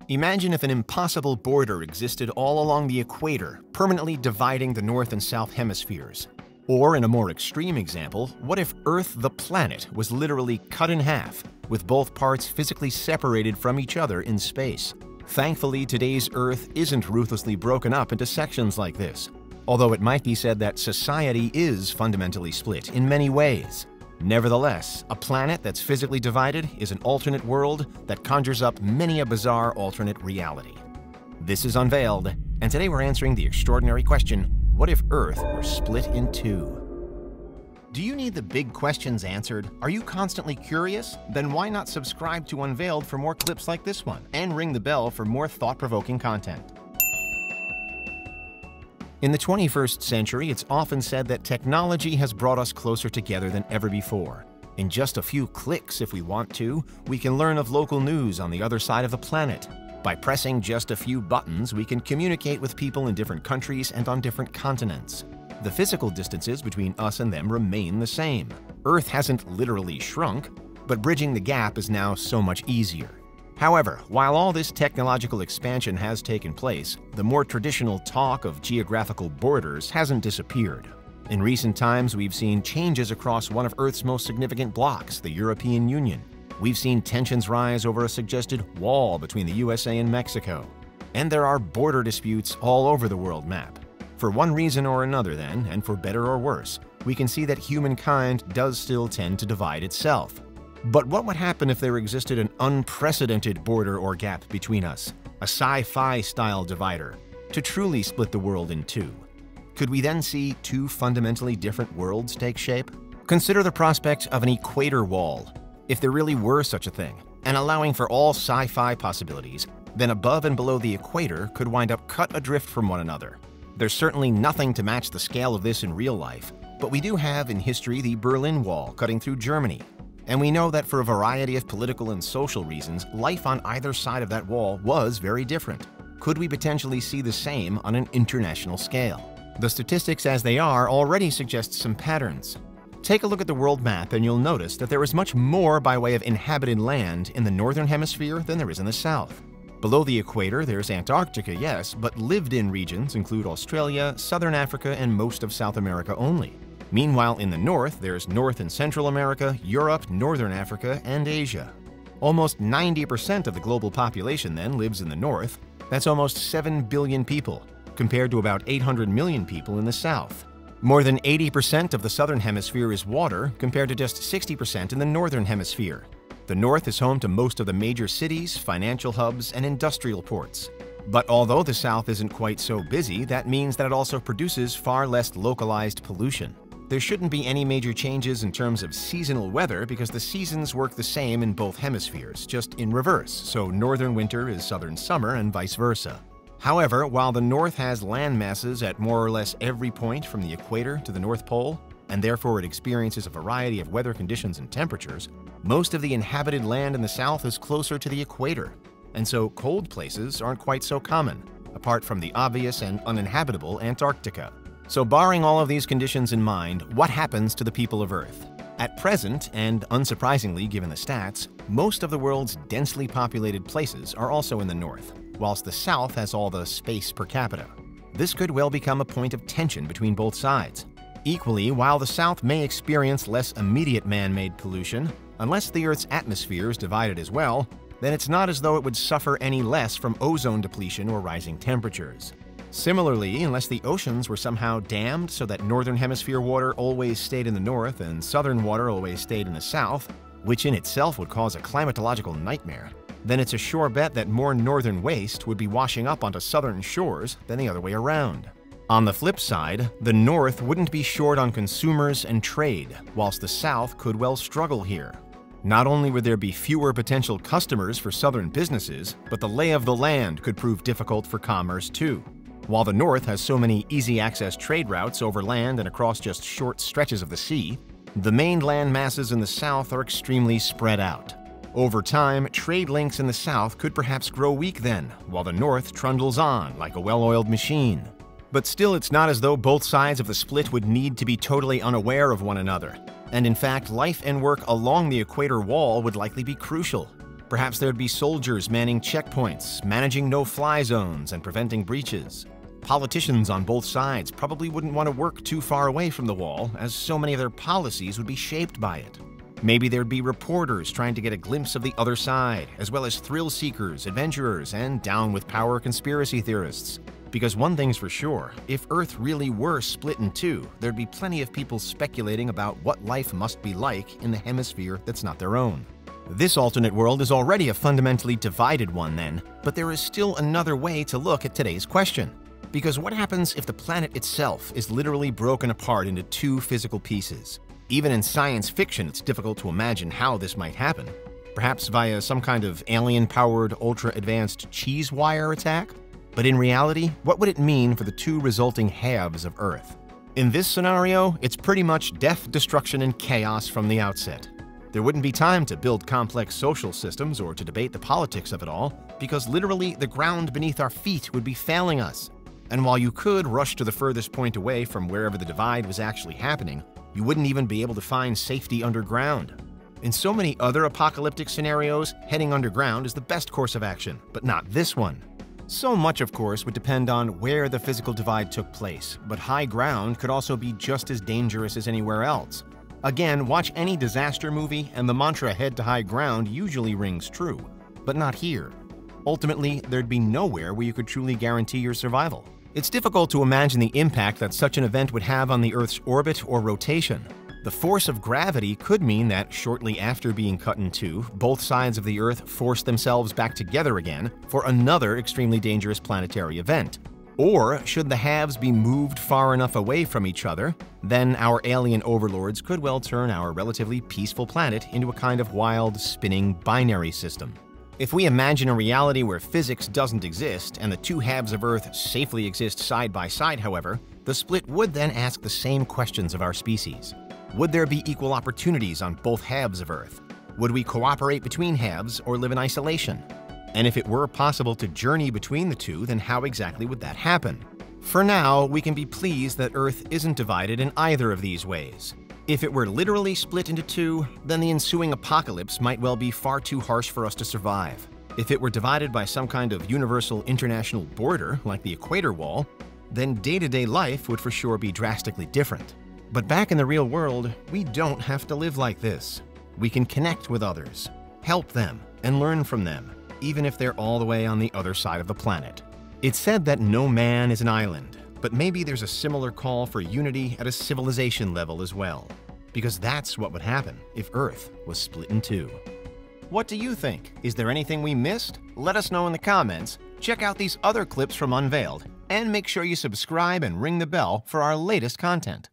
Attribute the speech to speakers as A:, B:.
A: Imagine if an impossible border existed all along the equator, permanently dividing the North and South Hemispheres. Or, in a more extreme example, what if Earth, the planet, was literally cut in half, with both parts physically separated from each other in space? Thankfully, today's Earth isn't ruthlessly broken up into sections like this, although it might be said that society is fundamentally split in many ways. Nevertheless, a planet that's physically divided is an alternate world that conjures up many a bizarre alternate reality. This is Unveiled, and today we're answering the extraordinary question, what if Earth were split in two? Do you need the big questions answered? Are you constantly curious? Then why not subscribe to Unveiled for more clips like this one, and ring the bell for more thought-provoking content. In the 21st century, it's often said that technology has brought us closer together than ever before. In just a few clicks, if we want to, we can learn of local news on the other side of the planet. By pressing just a few buttons, we can communicate with people in different countries and on different continents. The physical distances between us and them remain the same. Earth hasn't literally shrunk, but bridging the gap is now so much easier. However, while all this technological expansion has taken place, the more traditional talk of geographical borders hasn't disappeared. In recent times, we've seen changes across one of Earth's most significant blocs, the European Union. We've seen tensions rise over a suggested wall between the USA and Mexico. And there are border disputes all over the world map. For one reason or another then, and for better or worse, we can see that humankind does still tend to divide itself. But what would happen if there existed an unprecedented border or gap between us, a sci-fi style divider, to truly split the world in two? Could we then see two fundamentally different worlds take shape? Consider the prospect of an equator wall. If there really were such a thing, and allowing for all sci-fi possibilities, then above and below the equator could wind up cut adrift from one another. There's certainly nothing to match the scale of this in real life, but we do have in history the Berlin Wall cutting through Germany. And we know that for a variety of political and social reasons, life on either side of that wall was very different. Could we potentially see the same on an international scale? The statistics as they are already suggest some patterns. Take a look at the world map and you'll notice that there is much more by way of inhabited land in the northern hemisphere than there is in the south. Below the equator, there's Antarctica, yes, but lived-in regions include Australia, southern Africa, and most of South America only. Meanwhile, in the north, there's North and Central America, Europe, Northern Africa, and Asia. Almost 90% of the global population then lives in the north. That's almost 7 billion people, compared to about 800 million people in the south. More than 80% of the southern hemisphere is water, compared to just 60% in the northern hemisphere. The north is home to most of the major cities, financial hubs, and industrial ports. But although the south isn't quite so busy, that means that it also produces far less localized pollution. There shouldn't be any major changes in terms of seasonal weather because the seasons work the same in both hemispheres, just in reverse, so northern winter is southern summer and vice versa. However, while the north has land masses at more or less every point from the equator to the North Pole, and therefore it experiences a variety of weather conditions and temperatures, most of the inhabited land in the south is closer to the equator, and so cold places aren't quite so common, apart from the obvious and uninhabitable Antarctica. So barring all of these conditions in mind, what happens to the people of Earth? At present, and unsurprisingly given the stats, most of the world's densely populated places are also in the north, whilst the south has all the space per capita. This could well become a point of tension between both sides. Equally, while the south may experience less immediate man-made pollution, unless the Earth's atmosphere is divided as well, then it's not as though it would suffer any less from ozone depletion or rising temperatures. Similarly, unless the oceans were somehow dammed so that northern hemisphere water always stayed in the north and southern water always stayed in the south, which in itself would cause a climatological nightmare, then it's a sure bet that more northern waste would be washing up onto southern shores than the other way around. On the flip side, the north wouldn't be short on consumers and trade, whilst the south could well struggle here. Not only would there be fewer potential customers for southern businesses, but the lay of the land could prove difficult for commerce too. While the north has so many easy-access trade routes over land and across just short stretches of the sea, the main land masses in the south are extremely spread out. Over time, trade links in the south could perhaps grow weak then, while the north trundles on like a well-oiled machine. But still, it's not as though both sides of the split would need to be totally unaware of one another. And in fact, life and work along the equator wall would likely be crucial. Perhaps there'd be soldiers manning checkpoints, managing no-fly zones, and preventing breaches. Politicians on both sides probably wouldn't want to work too far away from the wall, as so many of their policies would be shaped by it. Maybe there'd be reporters trying to get a glimpse of the other side, as well as thrill-seekers, adventurers, and down-with-power conspiracy theorists. Because one thing's for sure, if Earth really were split in two, there'd be plenty of people speculating about what life must be like in the hemisphere that's not their own. This alternate world is already a fundamentally divided one then, but there is still another way to look at today's question. Because what happens if the planet itself is literally broken apart into two physical pieces? Even in science fiction, it's difficult to imagine how this might happen. Perhaps via some kind of alien-powered, ultra-advanced cheese wire attack? But in reality, what would it mean for the two resulting halves of Earth? In this scenario, it's pretty much death, destruction, and chaos from the outset. There wouldn't be time to build complex social systems or to debate the politics of it all, because literally the ground beneath our feet would be failing us. And while you could rush to the furthest point away from wherever the divide was actually happening, you wouldn't even be able to find safety underground. In so many other apocalyptic scenarios, heading underground is the best course of action, but not this one. So much, of course, would depend on where the physical divide took place, but high ground could also be just as dangerous as anywhere else. Again, watch any disaster movie and the mantra "head to high ground" usually rings true, but not here. Ultimately, there'd be nowhere where you could truly guarantee your survival. It's difficult to imagine the impact that such an event would have on the Earth's orbit or rotation. The force of gravity could mean that shortly after being cut in two, both sides of the Earth force themselves back together again for another extremely dangerous planetary event. Or, should the halves be moved far enough away from each other, then our alien overlords could well turn our relatively peaceful planet into a kind of wild, spinning binary system. If we imagine a reality where physics doesn't exist and the two halves of Earth safely exist side by side, however, the split would then ask the same questions of our species. Would there be equal opportunities on both halves of Earth? Would we cooperate between halves or live in isolation? And if it were possible to journey between the two, then how exactly would that happen? For now, we can be pleased that Earth isn't divided in either of these ways. If it were literally split into two, then the ensuing apocalypse might well be far too harsh for us to survive. If it were divided by some kind of universal international border, like the equator wall, then day-to-day life would for sure be drastically different. But back in the real world, we don't have to live like this. We can connect with others, help them, and learn from them, even if they're all the way on the other side of the planet. It's said that no man is an island, but maybe there's a similar call for unity at a civilization level as well, because that's what would happen if Earth was split in two. What do you think? Is there anything we missed? Let us know in the comments. Check out these other clips from Unveiled, and make sure you subscribe and ring the bell for our latest content.